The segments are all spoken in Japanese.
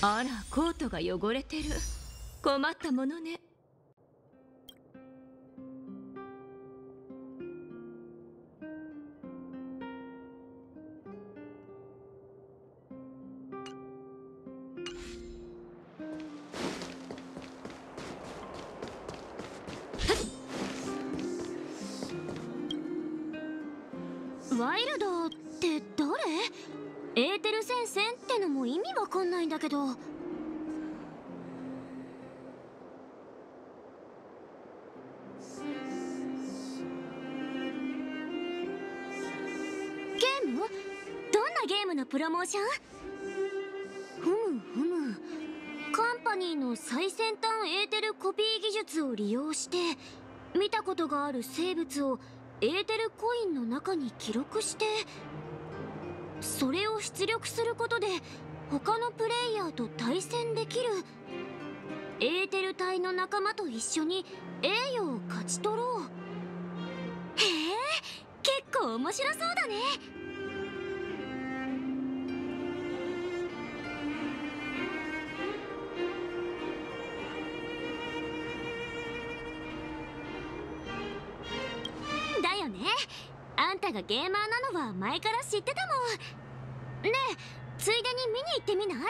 あら、コートが汚れてる。困ったものね。 ワイルドって誰？エーテル戦線ってのも意味わかんないんだけど。ゲーム？どんなゲームのプロモーション？ふむふむ。カンパニーの最先端エーテルコピー技術を利用して見たことがある生物をエーテルコインの中に記録して、それを出力することで他のプレイヤーと対戦できる。エーテル隊の仲間と一緒に栄誉を勝ち取ろう。へえ、結構面白そうだね。だよね。あんたがゲーマーなのは前から知ってたもん。ねえ、ついでに見に行ってみない？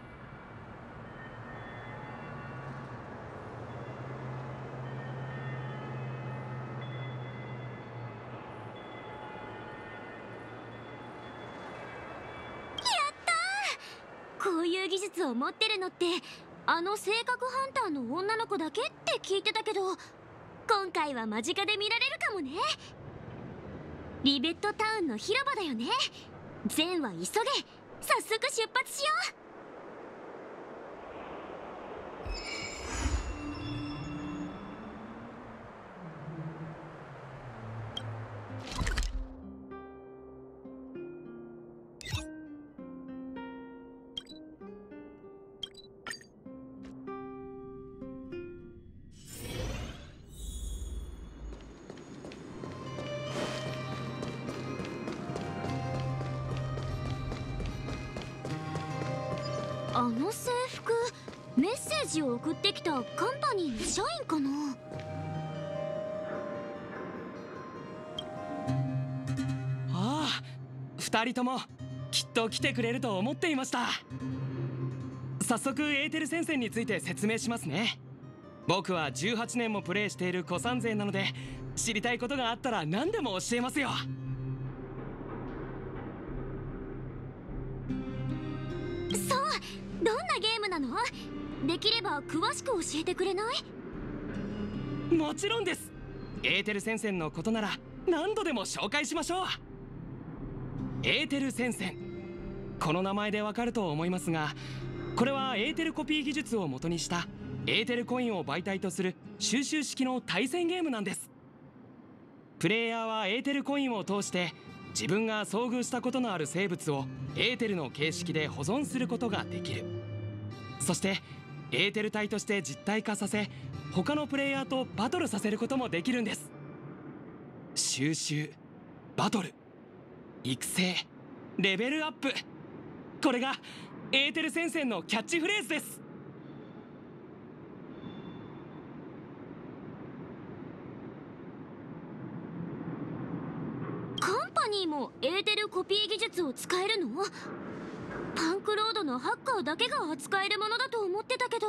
こういう技術を持ってるのってあの性格ハンターの女の子だけって聞いてたけど、今回は間近で見られるかもね。リベットタウンの広場だよね。ゼンは急げ。早速出発しよう。あの制服、メッセージを送ってきたカンパニーの社員かな。 ああ、2人ともきっと来てくれると思っていました。早速エーテル戦線について説明しますね。僕は18年もプレイしている古参勢なので、知りたいことがあったら何でも教えますよ。 そう、どんなゲームなの？できれば詳しく教えてくれない？ もちろんです。エーテル戦線のことなら何度でも紹介しましょう。エーテル戦線、この名前でわかると思いますが、これはエーテルコピー技術を元にしたエーテルコインを媒体とする収集式の対戦ゲームなんです。プレイヤーはエーテルコインを通して自分が遭遇したことのある生物をエーテルの形式で保存することができる。そしてエーテル体として実体化させ、他のプレイヤーとバトルさせることもできるんです。収集、バトル、育成、レベルアップ、これがエーテル戦線のキャッチフレーズです。 カンパニーもエーテルコピー技術を使えるの？パンクロードのハッカーだけが扱えるものだと思ってたけど。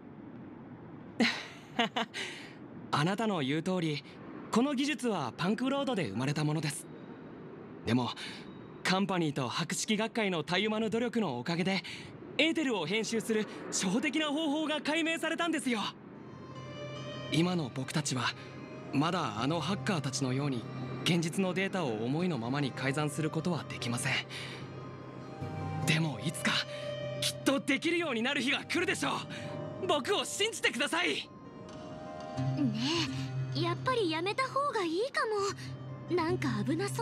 あなたの言う通り、この技術はパンクロードで生まれたものです。でもカンパニーと博識学会のたゆまぬ努力のおかげでエーテルを編集する初歩的な方法が解明されたんですよ。今の僕たちはまだあのハッカーたちのように現実のデータを思いのままに改ざんすることはできません。でもいつかきっとできるようになる日が来るでしょう。僕を信じてください。 ねえ、やっぱりやめた方がいいかも。なんか危なそう。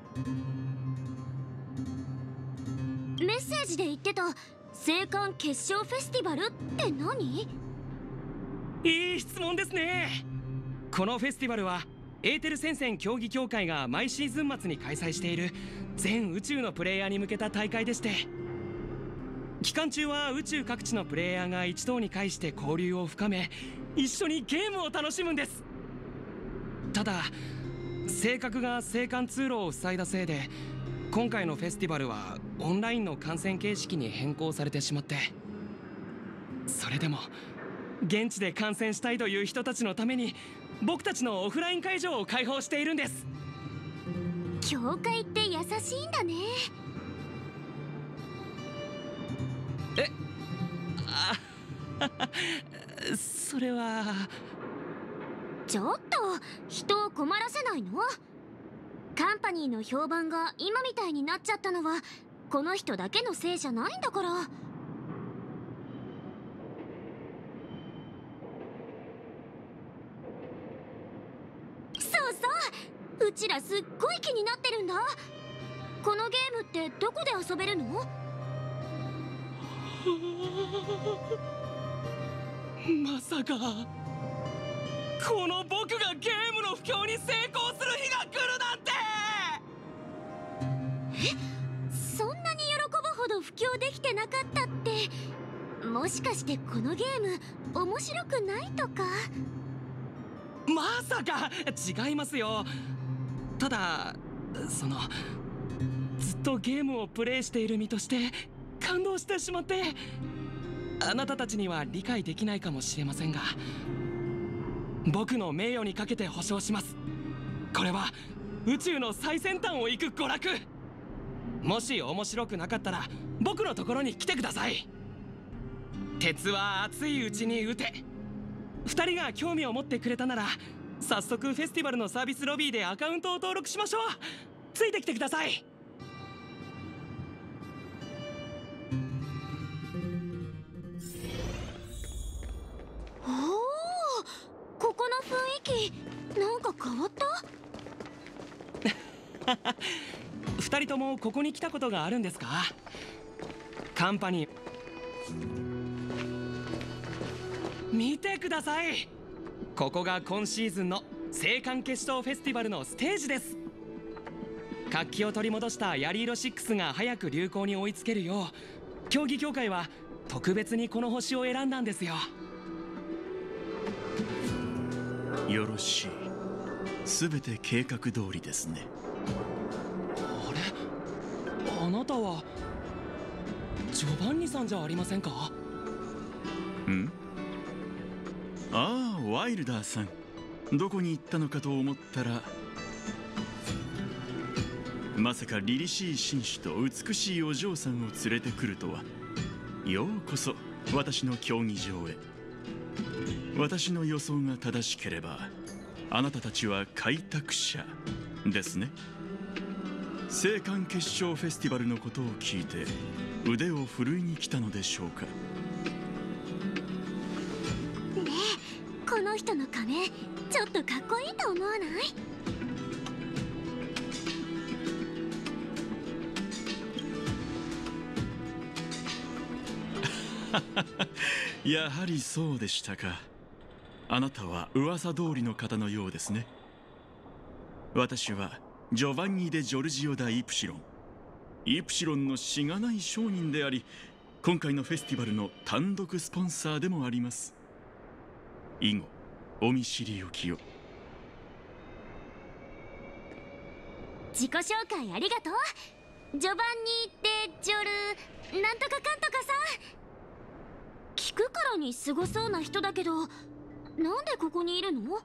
メッセージで言ってた青函決勝フェスティバルって何？ いい質問ですね。このフェスティバルはエーテル戦線競技協会が毎シーズン末に開催している全宇宙のプレイヤーに向けた大会でして、 期間中は宇宙各地のプレイヤーが一堂に会して交流を深め、一緒にゲームを楽しむんです。ただ性格が青函通路を塞いだせいで、今回のフェスティバルはオンラインの観戦形式に変更されてしまって、それでも現地で観戦したいという人たちのために僕たちのオフライン会場を開放しているんです。 教会って優しいんだね。 それはちょっと人を困らせないの？カンパニーの評判が今みたいになっちゃったのはこの人だけのせいじゃないんだから。そうそう、うちらすっごい気になってるんだ。このゲームってどこで遊べるの？ まさかこの僕がゲームの布教に成功する日が来るなんて。 そんなに喜ぶほど布教できてなかったって、もしかしてこのゲーム面白くないとか？ まさか違いますよ。ただずっとゲームをプレイしている身として感動してしまって、あなたたちには理解できないかもしれませんが、僕の名誉にかけて保証します。これは宇宙の最先端を行く娯楽。もし面白くなかったら僕のところに来てください。鉄は熱いうちに打て。2人が興味を持ってくれたなら早速フェスティバルのサービスロビーでアカウントを登録しましょう。ついてきてください。 おお、ここの雰囲気なんか変わった？ 2人ともここに来たことがあるんですか？カンパニー見てください。ここが今シーズンの青函決勝フェスティバルのステージです。活気を取り戻したヤリーロ6が早く流行に追いつけるよう、競技協会は特別にこの星を選んだんですよ。 よろしい。すべて計画通りですね。 あれ、あなたはジョバンニさんじゃありませんか？ ん？ああ、ワイルダーさん。どこに行ったのかと思ったら、まさか凛々しい紳士と美しいお嬢さんを連れてくるとは。ようこそ私の競技場へ。私の予想が正しければ、あなたたちは開拓者ですね。青函決勝フェスティバルのことを聞いて腕を振るいに来たのでしょうか。 ねえ、この人の仮面ちょっとかっこいいと思わない？ やはりそうでしたか。あなたは噂通りの方のようですね。私はジョバンニ・デ・ジョルジオ・ダ・イプシロン。イプシロンのしがない商人であり、今回のフェスティバルの単独スポンサーでもあります。以後お見知りおきを。 自己紹介ありがとう。ジョバンニ・デ・ジョルなんとかかんとかさ。聞くからにすごそうな人だけど、なんでここにいるの？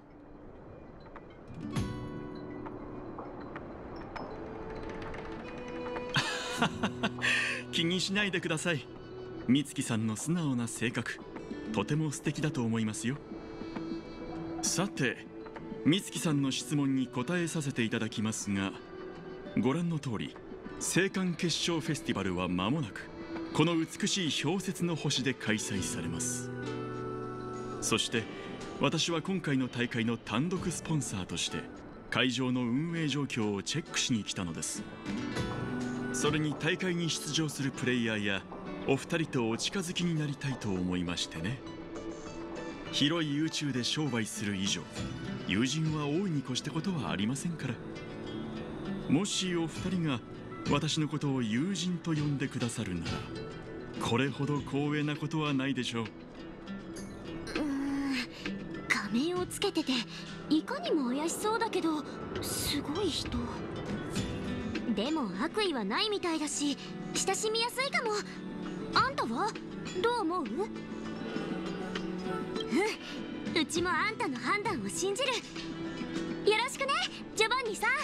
気にしないでください。美月さんの素直な性格、とても素敵だと思いますよ。さて、美月さんの質問に答えさせていただきますが、ご覧の通り青函決勝フェスティバルは間もなくこの美しい氷雪の星で開催されます。そして私は今回の大会の単独スポンサーとして会場の運営状況をチェックしに来たのです。それに大会に出場するプレイヤーやお二人とお近づきになりたいと思いましてね。広い宇宙で商売する以上、友人は大いに越したことはありませんから。もしお二人が私のことを友人と呼んでくださるなら、 これほど光栄なことはないでしょう。 仮面をつけてていかにも怪しそうだけどすごい人でも悪意はないみたいだし親しみやすいかも。あんたはどう思う？うちもあんたの判断を信じる。よろしくねジョバンニさん。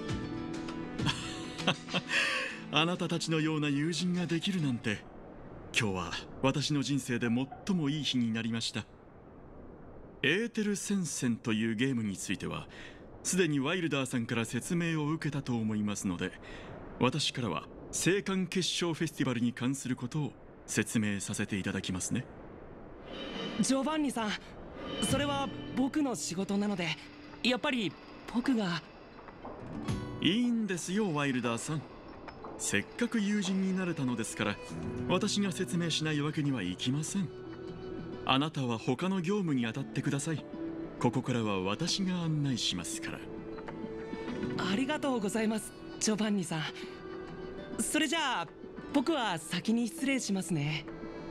あなたたちのような友人ができるなんて、今日は私の人生で最もいい日になりました。エーテル戦線というゲームについてはすでにワイルダーさんから説明を受けたと思いますので、私からは聖冠結晶フェスティバルに関することを説明させていただきますね。 ジョバンニさん、それは僕の仕事なので、やっぱり僕が。 いいんですよワイルダーさん、せっかく友人になれたのですから私が説明しないわけにはいきません。あなたは他の業務に当たってください。ここからは私が案内しますから。 ありがとうございますジョバンニさん。それじゃあ僕は先に失礼しますね。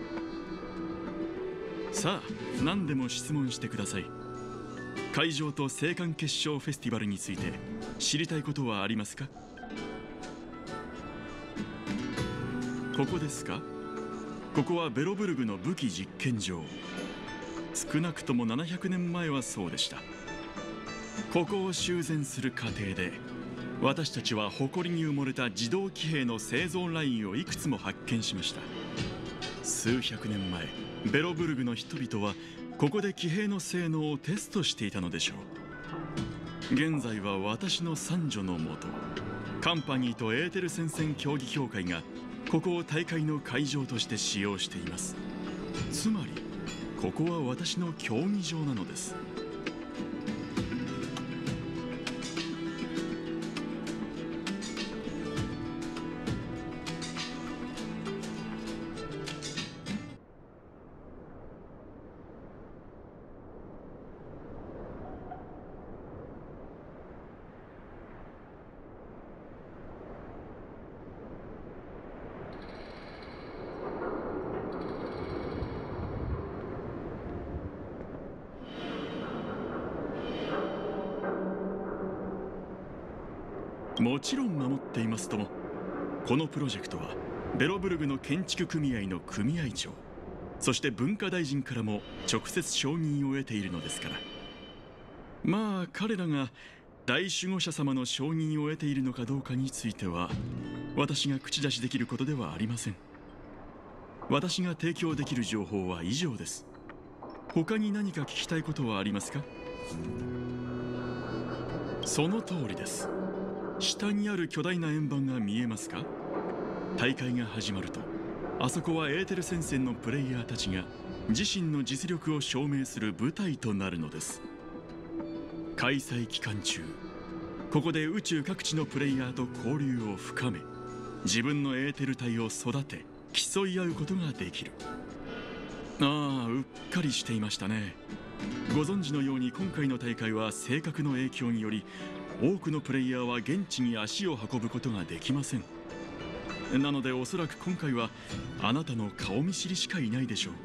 さあ何でも質問してください。会場と聖冠結晶フェスティバルについて知りたいことはありますか？ここですか？ここはベロブルグの武器実験場。少なくとも700年前はそうでした。ここを修繕する過程で私たちは誇りに埋もれた自動騎兵の生存ラインをいくつも発見しました。数百年前ベロブルグの人々はここで騎兵の性能をテストしていたのでしょう。現在は私の参助のもとカンパニーとエーテル戦線競技協会がここを大会の会場として使用しています。つまりここは私の競技場なのです。もちろん守っていますとも。このプロジェクトはベロブルグの建築組合の組合長、そして文化大臣からも直接承認を得ているのですから。まあ彼らが大守護者様の承認を得ているのかどうかについては私が口出しできることではありません。私が提供できる情報は以上です。他に何か聞きたいことはありますか？その通りです。下にある巨大な円盤が見えますか？大会が始まるとあそこはエーテル戦線のプレイヤーたちが自身の実力を証明する舞台となるのです。開催期間中ここで宇宙各地のプレイヤーと交流を深め、自分のエーテル体を育て競い合うことができる。ああ、うっかりしていましたね。ご存知のように今回の大会は性格の影響により多くのプレイヤーは現地に足を運ぶことができません。なのでおそらく今回はあなたの顔見知りしかいないでしょう。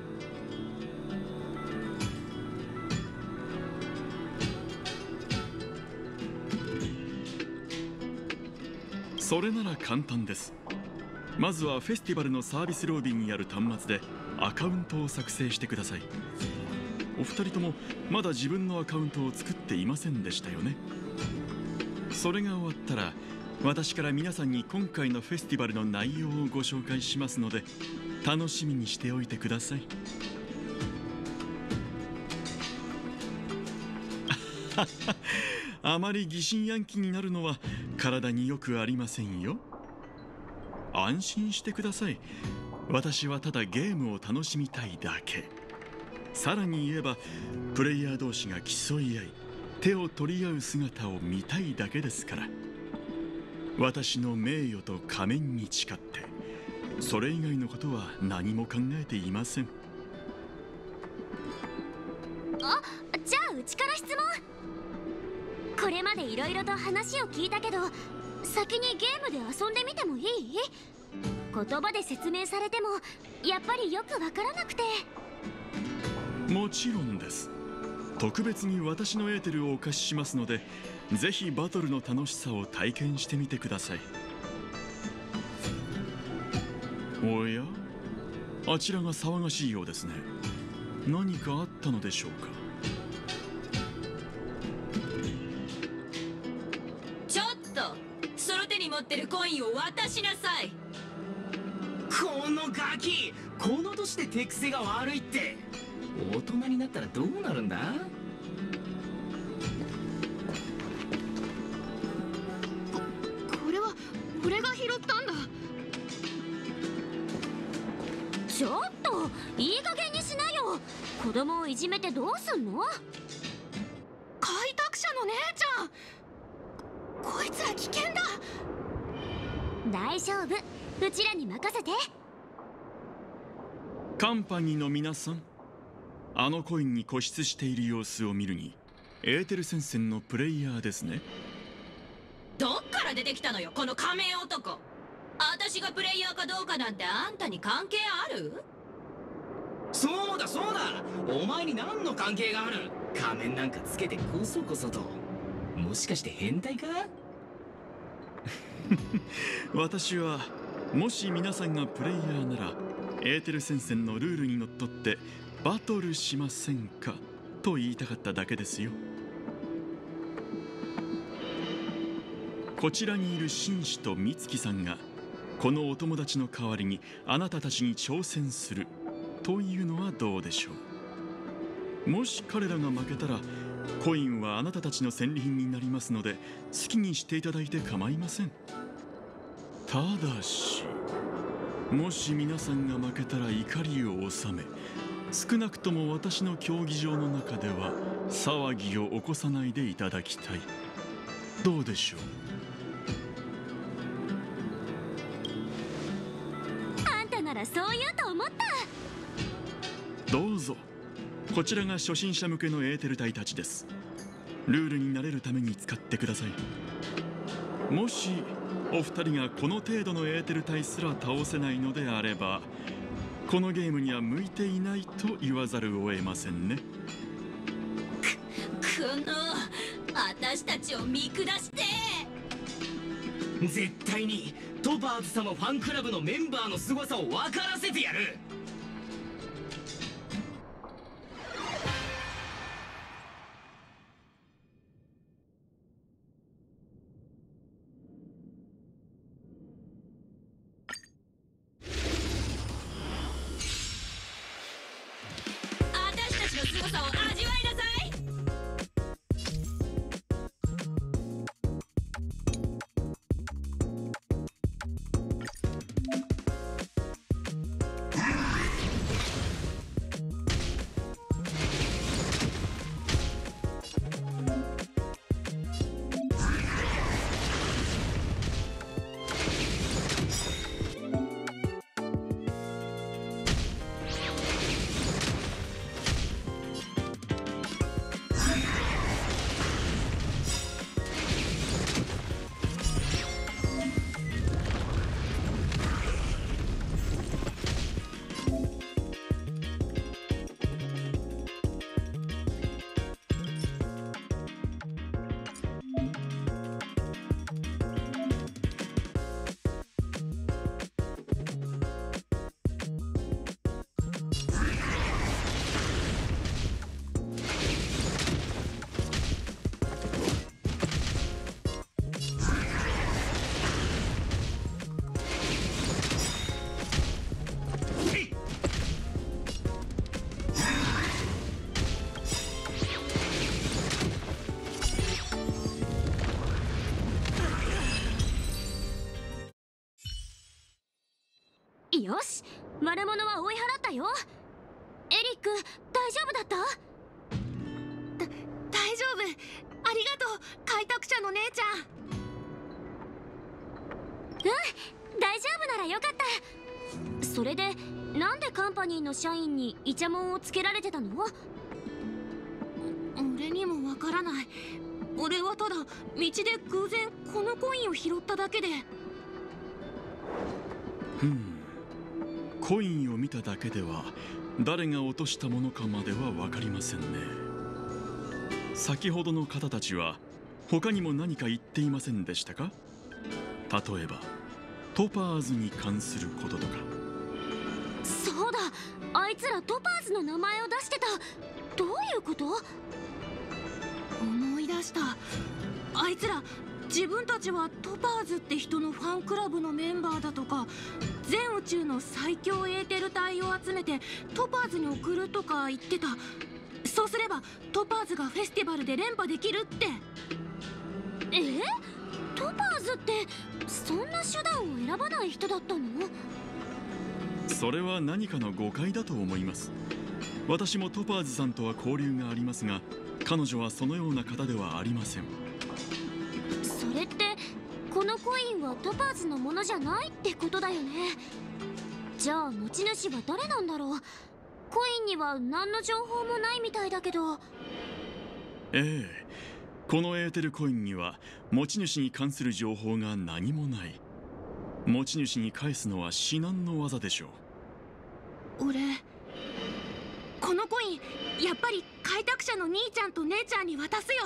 それなら簡単です。まずはフェスティバルのサービスロビーにある端末でアカウントを作成してください。お二人ともまだ自分のアカウントを作っていませんでしたよね。それが終わったら私から皆さんに今回のフェスティバルの内容をご紹介しますので楽しみにしておいてください。あまり疑心暗鬼になるのは体によくありませんよ。安心してください。私はただゲームを楽しみたいだけ。さらに言えばプレイヤー同士が競い合い手を取り合う姿を見たいだけですから。私の名誉と仮面に誓ってそれ以外のことは何も考えていません。 あ、じゃあうちから質問。これまでいろいろと話を聞いたけど先にゲームで遊んでみてもいい？ 言葉で説明されてもやっぱりよくわからなくて。 もちろんです。特別に私のエーテルをお貸ししますので、ぜひバトルの楽しさを体験してみてください。おや、あちらが騒がしいようですね。何かあったのでしょうか。 ちょっとその手に持ってるコインを渡しなさい。 このガキ、この年で手癖が悪いって。大人になったらどうなるんだ。 これは俺が拾ったんだ。 ちょっといい加減にしなよ。子供をいじめてどうすんの。 開拓者の姉ちゃん、こいつら危険だ。 大丈夫、うちらに任せて。 カンパニーの皆さん、あのコインに固執している様子を見るにエーテル戦線のプレイヤーですね。 どっから出てきたのよこの仮面男。私がプレイヤーかどうかなんてあんたに関係ある？ そうだそうだ、お前に何の関係がある。仮面なんかつけてこそこそと。もしかして変態か？ 私はもし皆さんがプレイヤーならエーテル戦線のルールにのっとってバトルしませんかと言いたかっただけですよ。こちらにいる紳士と美月さんがこのお友達の代わりにあなたたちに挑戦するというのはどうでしょう。もし彼らが負けたらコインはあなたたちの戦利品になりますので好きにしていただいて構いません。ただしもし皆さんが負けたら怒りを収め、少なくとも私の競技場の中では騒ぎを起こさないでいただきたい。どうでしょう。 あんたならそう言うと思った。 どうぞ。こちらが初心者向けのエーテル隊たちです。ルールに慣れるために使ってください。もしお二人がこの程度のエーテル隊すら倒せないのであれば、このゲームには向いていないと言わざるを得ませんね。 この私たちを見下して。 絶対にトパーズ様ファンクラブのメンバーの凄さを分からせてやる。 私たちの凄さを味わいなさい。 よし、悪者は追い払ったよ。エリック、大丈夫だった？ 大丈夫、ありがとう開拓者の姉ちゃん。 大丈夫ならよかった。それでなんでカンパニーの社員にイチャモンをつけられてたの？ 俺にもわからない。俺はただ道で偶然このコインを拾っただけで。 ふん、 コインを見ただけでは誰が落としたものかまでは分かりませんね。先ほどの方たちは他にも何か言っていませんでしたか？例えばトパーズに関することとか。 そうだ、あいつらトパーズの名前を出してた。どういうこと？ 思い出した。あいつら自分たちはトパーズって人のファンクラブのメンバーだとか、全宇宙の最強エーテル体を集めてトパーズに送るとか言ってた。そうすればトパーズがフェスティバルで連覇できるって。 トパーズってそんな手段を選ばない人だったの？ それは何かの誤解だと思います。私もトパーズさんとは交流がありますが、彼女はそのような方ではありません。 それってこのコインはトパーズのものじゃないってことだよね。じゃあ持ち主は誰なんだろう。コインには何の情報もないみたいだけど。 このエーテルコインには持ち主に関する情報が何もない。持ち主に返すのは至難の業でしょう。 俺、このコインやっぱり開拓者の兄ちゃんと姉ちゃんに渡すよ。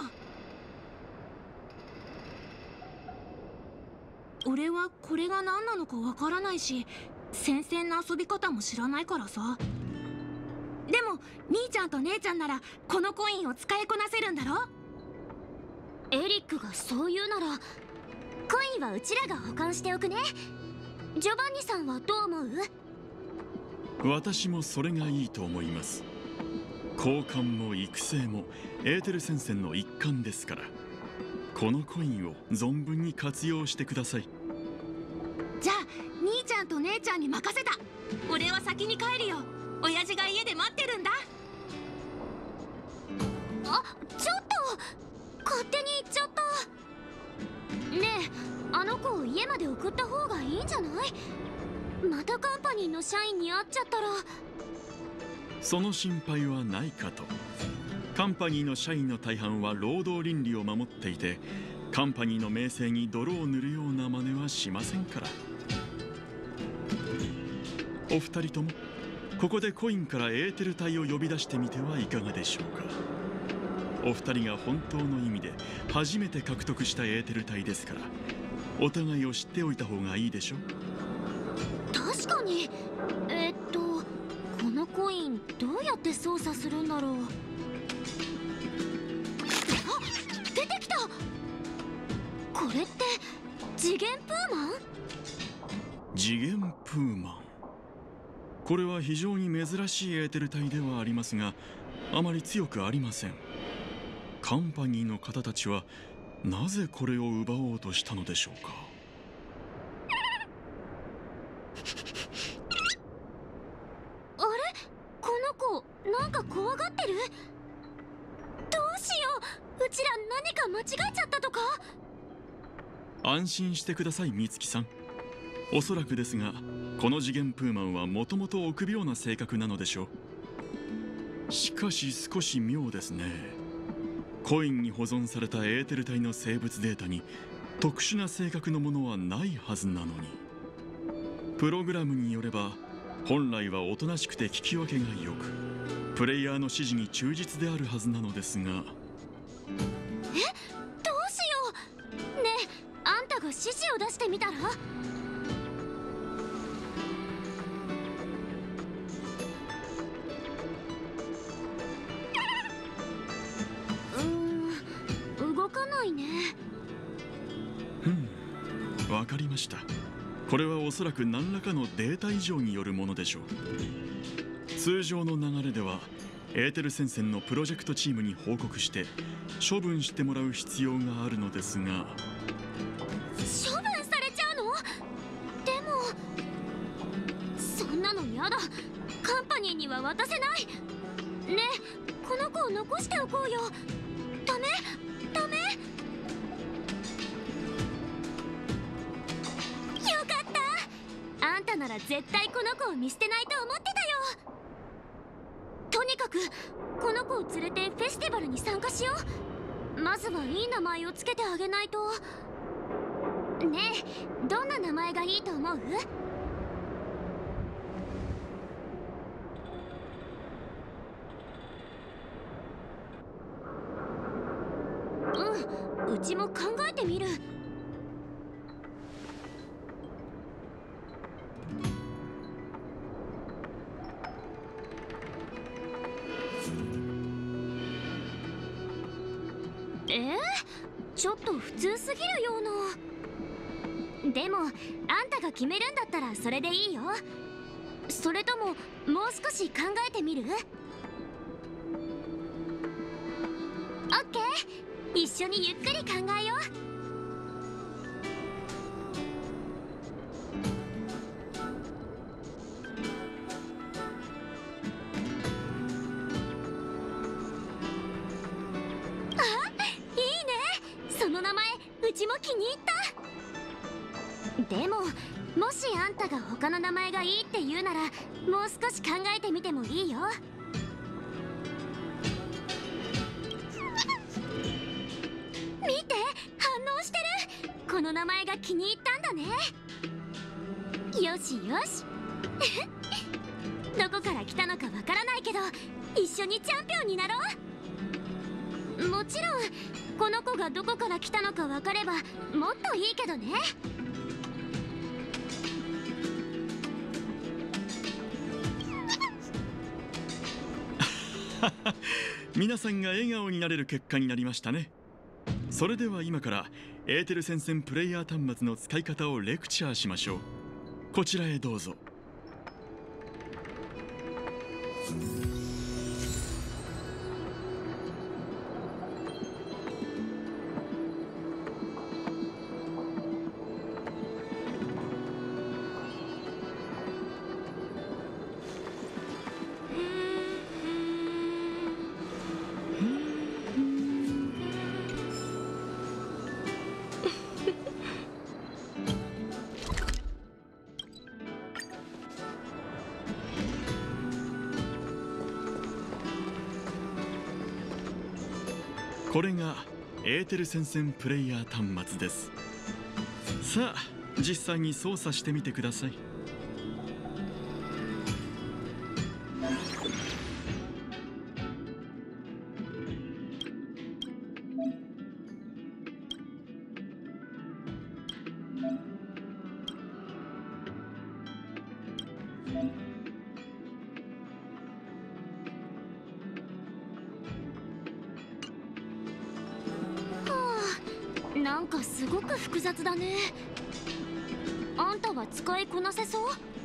俺はこれが何なのかわからないし、先生の遊び方も知らないからさ。でも兄ちゃんと姉ちゃんならこのコインを使いこなせるんだろ。 エリックがそう言うならコインはうちらが保管しておくね。ジョバンニさんはどう思う？ 私もそれがいいと思います。交換も育成もエーテル戦線の一環ですから、このコインを存分に活用してください。 じゃあ兄ちゃんと姉ちゃんに任せた。俺は先に帰るよ。親父が家で待ってるんだ。 あ、ちょっと勝手に行っちゃった。ねえ、あの子を家まで送った方がいいんじゃない？またカンパニーの社員に会っちゃったら。 その心配はないかと。カンパニーの社員の大半は労働倫理を守っていて、カンパニーの名声に泥を塗るような真似はしませんから。お二人ともここでコインからエーテル体を呼び出してみてはいかがでしょうか。お二人が本当の意味で初めて獲得したエーテル体ですから、お互いを知っておいた方がいいでしょ。 確かに。このコインどうやって操作するんだろう。あ、出てきた。これって次元プーマン？ 次元プーマン。これは非常に珍しいエーテル体ではありますが、あまり強くありません。カンパニーの方たちはなぜこれを奪おうとしたのでしょうか。 あれ、この子なんか怖がってる？どうしよう、うちら何か間違えちゃったとか？ 安心してください美月さん。おそらくですが、この次元プーマンはもともと臆病な性格なのでしょう。しかし少し妙ですね。コインに保存されたエーテル体の生物データに特殊な性格のものはないはずなのに。プログラムによれば本来はおとなしくて聞き分けがよく、プレイヤーの指示に忠実であるはずなのですが。 どうしよう。ねえ、あんたが指示を出してみたら？動かないね。 わかりました。これはおそらく何らかのデータ異常によるものでしょう。通常の流れではエーテル戦線のプロジェクトチームに報告して処分してもらう必要があるのですが。 処分されちゃうの？でもそんなのやだ。カンパニーには渡せない。ねえ、この子を残しておこうよ。ダメ？ダメ？よかった。あんたなら絶対この子を見捨てないと思ってたよ。とにかくこの子を連れてフェスティバルに参加しよう。まずはいい名前をつけてあげないと。ねえ、どんな名前がいいと思う？ うちも考えてみる。ちょっと普通すぎるような。でもあんたが決めるんだったらそれでいいよ。それとももう少し考えてみる？オッケー、一緒にゆっくり考えよう。うちも気に入った。でももしあんたが他の名前がいいって言うならもう少し考えてみてもいいよ。見て、反応してる。この名前が気に入ったんだね。よしよしどこから来たのかわからないけど一緒にチャンピオンになろう。もちろんこの子がどこから来たのか分かればもっといいけどね。 皆さんが笑顔になれる結果になりましたね。それでは今からエーテル戦線プレイヤー端末の使い方をレクチャーしましょう。こちらへどうぞ。これがエーテル戦線プレイヤー端末です。さあ実際に操作してみてください。 なんかすごく複雑だね。あんたは使いこなせそう？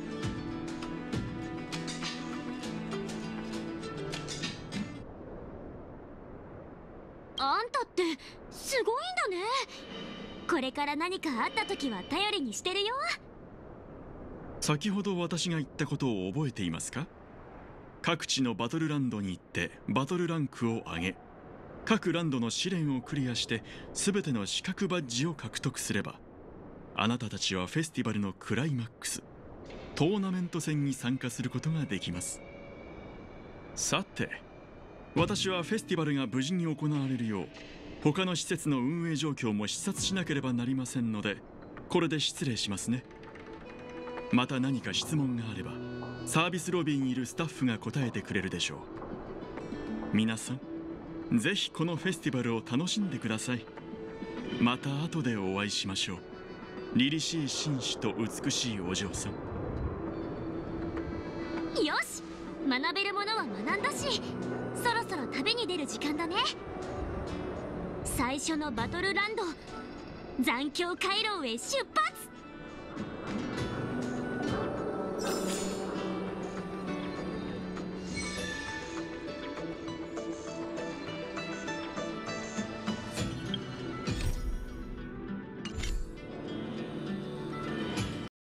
あんたってすごいんだね。これから何かあった時は頼りにしてるよ。 先ほど私が言ったことを覚えていますか？各地のバトルランドに行ってバトルランクを上げ、各ランドの試練をクリアして全ての資格バッジを獲得すれば、あなたたちはフェスティバルのクライマックストーナメント戦に参加することができます。さて私はフェスティバルが無事に行われるよう他の施設の運営状況も視察しなければなりませんので、これで失礼しますね。また何か質問があればサービスロビーにいるスタッフが答えてくれるでしょう。皆さんぜひこのフェスティバルを楽しんでください。また後でお会いしましょう。凛々しい紳士と美しいお嬢さん。 よし、学べるものは学んだし、そろそろ旅に出る時間だね。最初のバトルランド、残響回廊へ出発。